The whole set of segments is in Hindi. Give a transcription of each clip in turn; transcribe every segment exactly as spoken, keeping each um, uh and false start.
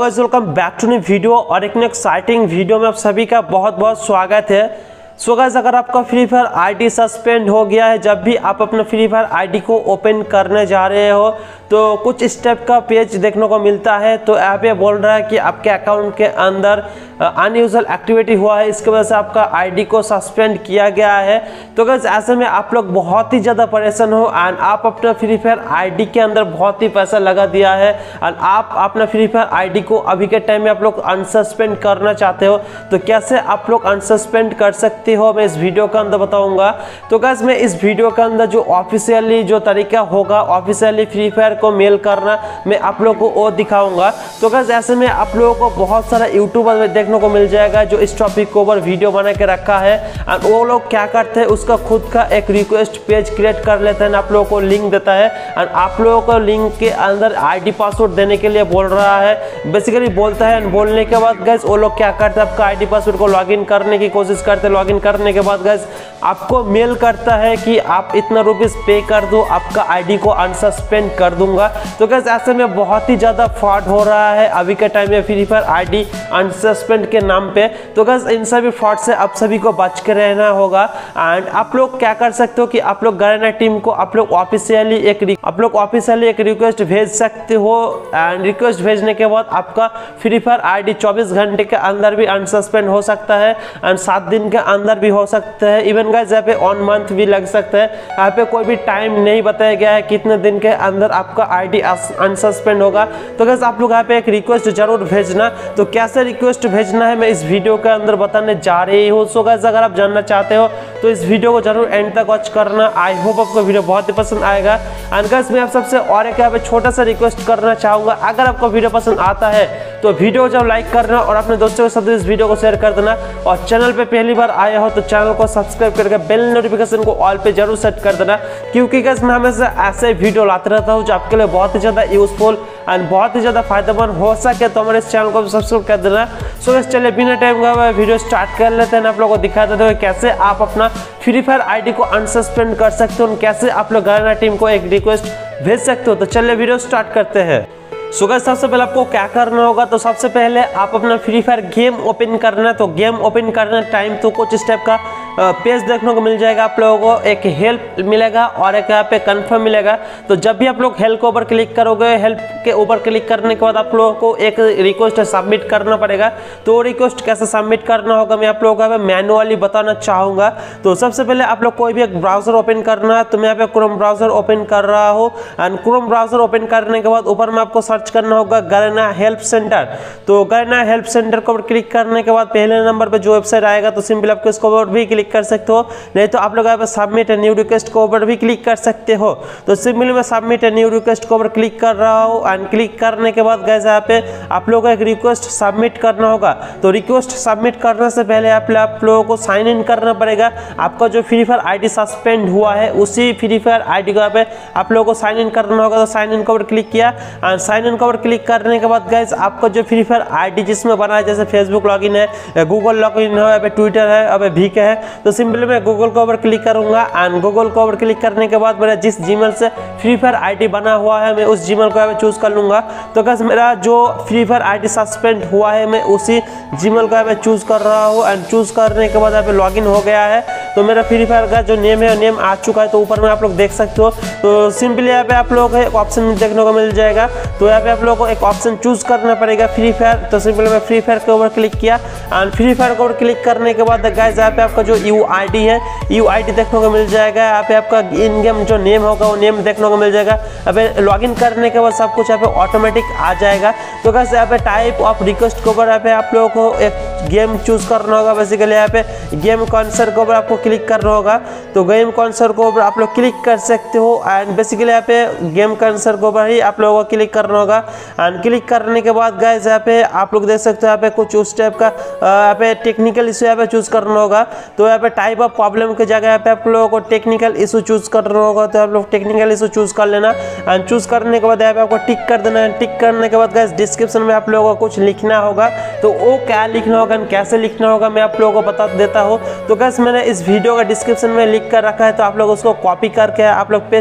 Guys welcome back to new video और एक एक्साइटिंग वीडियो में आप सभी का बहुत बहुत स्वागत है। सो गाइस अगर आपका फ्री फायर आईडी सस्पेंड हो गया है, जब भी आप अपना फ्री फायर आईडी को ओपन करने जा रहे हो तो कुछ स्टेप का पेज देखने को मिलता है। तो यहाँ पे बोल रहा है कि आपके अकाउंट के अंदर अनयूजुअल एक्टिविटी हुआ है, इसकी वजह से आपका आईडी को सस्पेंड किया गया है। तो गाइस ऐसे में आप लोग बहुत ही ज़्यादा परेशान हो एंड आप अपना फ्री फायर आईडी के अंदर बहुत ही पैसा लगा दिया है एंड आप अपना फ्री फायर आईडी को अभी के टाइम में आप लोग अनसस्पेंड करना चाहते हो। तो कैसे आप लोग अनसस्पेंड कर सकते हो मैं इस वीडियो के अंदर बताऊंगा। तो गाइस मैं इस वीडियो के अंदर जो ऑफिशियली जो तरीका होगा ऑफिशियली फ्री फायर को मेल करना, मैं आप लोगों को वो दिखाऊंगा। तो गाइस ऐसे में आप लोगों को बहुत सारा यूट्यूबर में देखने को मिल जाएगा जो इस टॉपिक के ऊपर वीडियो बना के रखा है एंड वो लोग क्या करते हैं उसका खुद का एक रिक्वेस्ट पेज क्रिएट कर लेते हैं, आप लोगों को लिंक देता है एंड आप लोगों को लिंक के अंदर आईडी पासवर्ड देने के लिए बोल रहा है, बेसिकली बोलता है। बोलने के बाद गाइस वो लोग क्या करते हैं आपका आईडी पासवर्ड को लॉगिन करने की कोशिश करते हैं। लॉगिन करने के बाद गाइस आपको मेल करता है कि आप इतना रुपीस पे कर दो, आपका आईडी को अनसस्पेंड कर दूंगा। तो गाइस ऐसे में बहुत ही ज्यादा फ्रॉड हो रहा है अभी के टाइम में फ्री फायर आईडी अनसस्पेंड के नाम पे। तो गाइस इन सभी फ्रॉड से आप सभी को बच के रहना होगा एंड आप लोग क्या कर सकते हो कि आप लोग गारेना टीम को आप लोग ऑफिशियली एक आप लोग ऑफिशियली एक रिक्वेस्ट भेज सकते हो एंड रिक्वेस्ट भेजने के बाद आपका फ्री फायर आईडी चौबीस घंटे के अंदर भी अनसस्पेंड हो सकता है एंड सात दिन के अंदर भी हो सकता है। इवन गाइस यहाँ पे ऑन मंथ भी लग सकता है, यहाँ पे कोई भी टाइम नहीं बताया गया है कितने दिन के अंदर आपका आईडी अनसस्पेंड होगा। तो गाइस आप लोग यहाँ पे एक रिक्वेस्ट जरूर भेजना। तो कैसे रिक्वेस्ट भेजना है मैं इस वीडियो के अंदर बताने जा रही हूँ। सो गाइस अगर आप जानना चाहते हो तो इस वीडियो को जरूर एंड तक वॉच करना। आई होप आपको वीडियो बहुत ही पसंद आएगा एंड गाइस मैं आप सबसे और एक यहाँ पे छोटा सा रिक्वेस्ट करना चाहूँगा, अगर आपको वीडियो पसंद आता है तो वीडियो को जब लाइक करना और अपने दोस्तों के साथ इस वीडियो को शेयर कर देना और चैनल पे पहली बार आए हो तो चैनल को सब्सक्राइब करके बेल नोटिफिकेशन को ऑल पे जरूर सेट कर देना, क्योंकि गाइस मैं हमेशा ऐसे वीडियो लाते रहता हूँ जो आपके लिए बहुत ही ज़्यादा यूजफुल एंड बहुत ही ज़्यादा फायदेमंद हो सके। तो हमारे इस चैनल को सब्सक्राइब कर देना। सो गाइस चलिए बिना टाइम का वीडियो स्टार्ट कर लेते हैं। आप लोगों को दिखा देते हैं कैसे आप अपना फ्री फायर आईडी को अनसस्पेंड कर सकते हो, कैसे आप लोग गारेना टीम को एक रिक्वेस्ट भेज सकते हो। तो चलिए वीडियो स्टार्ट करते हैं। सो गाइस सबसे पहले आपको क्या करना होगा, तो सबसे पहले आप अपना फ्री फायर गेम ओपन करना है। तो गेम ओपन करने टाइम तो कुछ स्टेप का पेज देखने को मिल जाएगा, आप लोगों को एक हेल्प मिलेगा और एक यहाँ पे कंफर्म मिलेगा। तो जब भी आप लोग हेल्प के ऊपर क्लिक करोगे, हेल्प के ऊपर क्लिक करने के बाद आप लोगों को एक रिक्वेस्ट सबमिट करना पड़ेगा। तो रिक्वेस्ट कैसे सबमिट करना होगा मैं आप लोगों को मैनुअली बताना चाहूँगा। तो सबसे पहले आप लोग कोई भी एक ब्राउजर ओपन करना है। तो मैं यहाँ पे क्रोम ब्राउजर ओपन कर रहा हूँ एंड क्रोम ब्राउजर ओपन करने के बाद ऊपर में आपको सर्च करना होगा गारेना हेल्प सेंटर। तो गारेना हेल्प सेंटर को क्लिक करने के बाद पहले नंबर पे जो वेबसाइट आएगा तो सिंपल आपको इसको ऊपर भी क्लिक कर सकते हो, नहीं तो आप लोग यहाँ पे सबमिट न्यू रिक्वेस्ट को ऊपर भी क्लिक कर सकते हो। तो सिंपली मैं सबमिट न्यू रिक्वेस्ट को ऊपर क्लिक कर रहा हूँ एंड क्लिक करने के बाद गाइस यहाँ पे आप लोगों को एक रिक्वेस्ट सबमिट करना होगा। तो रिक्वेस्ट सबमिट करने से पहले आप, आप लोगों को साइन इन करना पड़ेगा। आपका जो फ्री फायर आईडी सस्पेंड हुआ है उसी फ्री फायर आईडी को यहाँ पे आप लोगों को साइन इन करना होगा। तो साइन इन को ऊपर क्लिक किया एंड साइन इन को ऊपर क्लिक करने के बाद गाइस आपका जो फ्री फायर आईडी जिसमें बना है, जैसे फेसबुक लॉगिन है, गूगल लॉगिन है, यहाँ पे ट्विटर है, अब भीके है, तो सिंपली मैं गूगल के ऊपर क्लिक करूंगा एंड गूगल के ऊपर क्लिक करने के बाद मेरा जिस जीमेल से फ्री फायर आईडी बना हुआ है मैं उस जीमेल को यहाँ पे चूज कर लूंगा। तो गाइस मेरा जो फ्री फायर आईडी सस्पेंड हुआ है मैं उसी जीमेल को यहाँ पे चूज कर रहा हूँ एंड चूज करने के बाद यहाँ पे लॉगिन हो गया है। तो मेरा फ्री फायर का जो नेम है नेम आ चुका है, तो ऊपर में आप लोग देख सकते हो। तो सिंपली यहाँ पे आप लोगों को एक ऑप्शन देखने को मिल जाएगा। तो यहाँ पे आप लोगों को एक ऑप्शन चूज करना पड़ेगा फ्री फायर। तो सिंपली मैं फ्री फायर के ऊपर क्लिक किया एंड फ्री फायर के ऊपर क्लिक करने के बाद गाइस यहाँ पे आपका जो यू आई डी है यू आई डी देखने को मिल जाएगा। यहाँ पे आपका इन गेम जो नेम होगा वो नेम देखने को मिल जाएगा। अबे लॉगिन करने के बाद सब कुछ यहाँ पे ऑटोमेटिक आ जाएगा। तो गाइस यहाँ पे टाइप ऑफ रिक्वेस्ट के ऊपर यहाँ पे आप लोगों को एक गेम चूज करना होगा। बेसिकली यहाँ पे गेम कॉन्सर्ट के ऊपर आपको क्लिक करना होगा। तो गेम कॉन्सर्ट के ऊपर आप लोग क्लिक कर सकते हो एंड बेसिकली यहाँ पे गेम कॉन्सर्ट के ऊपर ही आप लोगों को क्लिक करना होगा एंड क्लिक करने के बाद गाइस यहाँ पे आप लोग देख सकते हो यहाँ पे कुछ उस टाइप का यहाँ पे टेक्निकल इशू यहाँ पे चूज करना होगा। तो यहाँ पे टाइप ऑफ प्रॉब्लम की जगह यहाँ पे आप लोगों को टेक्निकल इशू चूज करना होगा। तो आप लोग टेक्निकल इशू चूज कर लेना एंड चूज करने के बाद यहाँ पे आपको टिक कर देना है। टिक करने के बाद गाइस डिस्क्रिप्शन में आप लोगों को कुछ लिखना होगा। तो वो क्या लिखना होगा कैसे लिखना होगा मैं आप लोगों को बता देता हूँ। तो गाइस मैंने इस वीडियो का डिस्क्रिप्शन में लिख कर रखा है, तो आप लोग उसको कॉपी करके आप लोग पेस्ट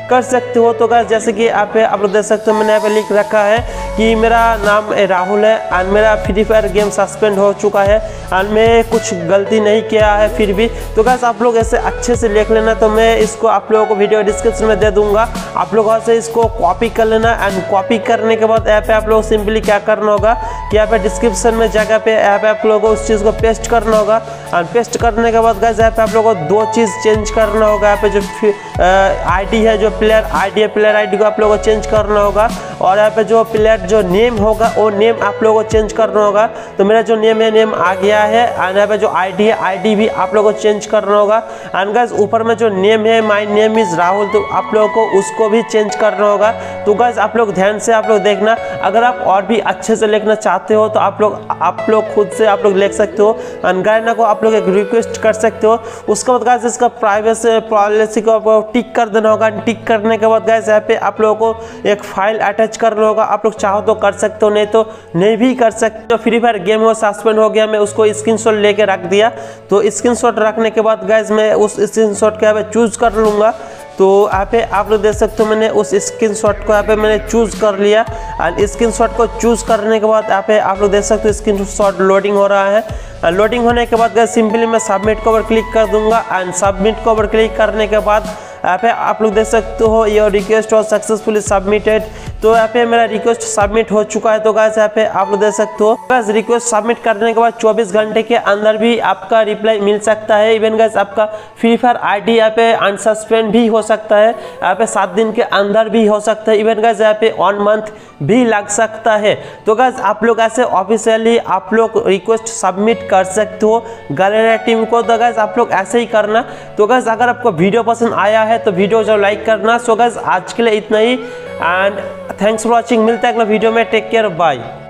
कर सकते हो। तो गाइस जैसे कि आप आप लोग देख सकते हो मैंने यहाँ पे लिख रखा है कि मेरा नाम राहुल है एंड मेरा फ्री फायर गेम सस्पेंड हो चुका है एंड मैं कुछ गलती नहीं किया है फिर भी। तो गाइस आप लोग ऐसे अच्छे से लिख लेना, तो मैं इसको आप लोगों को वीडियो डिस्क्रिप्शन में दे दूंगा, आप लोग वहाँ से इसको कॉपी कर लेना। एंड कॉपी करने के बाद यहाँ पे आप लोग सिंपली क्या करना होगा कि यहाँ पे डिस्क्रिप्शन में जगह पे यहाँ पे आप लोगों को उस चीज़ को पेस्ट करना होगा। एंड पेस्ट करने के बाद गाइस यहाँ पे आप लोगों को दो चीज़ चेंज करना होगा। यहाँ पे जो आईडी है, जो प्लेयर आईडी है, प्लेयर आईडी को आप लोगों को चेंज करना होगा और यहाँ पे जो प्लेयर जो नेम होगा वो नेम आप लोगों को चेंज करना होगा। तो मेरा जो नेम है नेम आ गया है एंड यहाँ पे जो आईडी है आईडी भी आप लोगों को चेंज करना होगा। एंड गाइस ऊपर में जो नेम है माय नेम इज राहुल, तो आप लोगों को उसको भी चेंज करना होगा। तो गाइस आप लोग ध्यान से आप लोग देखना, अगर आप और भी अच्छे से लिखना चाहते हो तो आप लोग आप लोग खुद से आप लोग लिख सकते हो। एंड गाइस को आप लोग एक रिक्वेस्ट कर सकते हो। उसके बाद गाइस इसका प्राइवेसी पॉलिसी को आपको टिक कर देना होगा। टिक करने के बाद गाइस यहाँ पे आप लोगों को एक फाइल अटैच करना होगा। आप लोग चाहो तो कर सकते हो, नहीं तो नहीं भी कर सकते। तो फ्री फायर गेम वो सस्पेंड हो गया, मैं उसको स्क्रीनशॉट लेके रख दिया। तो स्क्रीनशॉट रखने के बाद गाइस मैं उस स्क्रीनशॉट को यहाँ पे चूज कर लूँगा। तो यहाँ पे आप लोग देख सकते हो मैंने उस स्क्रीनशॉट को यहाँ पे मैंने चूज कर लिया। एंड स्क्रीनशॉट को चूज करने के बाद यहाँ पे आप लोग देख सकते हो स्क्रीनशॉट लोडिंग हो रहा है। लोडिंग होने के बाद गाइस सिंपली मैं सबमिट के ऊपर क्लिक कर दूंगा। एंड सबमिट के ऊपर क्लिक करने के बाद यहाँ पे आप लोग देख सकते हो योर रिक्वेस्ट और सक्सेसफुली सबमिटेड। तो यहाँ पे मेरा रिक्वेस्ट सबमिट हो चुका है। तो गाइस यहाँ पे आप लोग देख सकते हो गाइस रिक्वेस्ट सबमिट करने के बाद चौबीस घंटे के अंदर भी आपका रिप्लाई मिल सकता है। इवन गाइस आपका फ्री फायर आईडी यहाँ पे अनसस्पेंड भी हो सकता है, यहाँ पे सात दिन के अंदर भी हो सकता है। इवन गाइस यहाँ पे वन मंथ भी लग सकता है। तो गाइस आप लोग ऐसे ऑफिशियली आप लोग रिक्वेस्ट सबमिट कर सकते हो गैलेरिया टीम को। तो गाइस आप लोग ऐसे ही करना। तो गाइस अगर आपको वीडियो पसंद आया है तो वीडियो जो लाइक करना। सो गाइस आज के लिए इतना ही एंड थैंक्स फॉर वॉचिंग। मिलता है अगला वीडियो में, टेक केयर, बाय।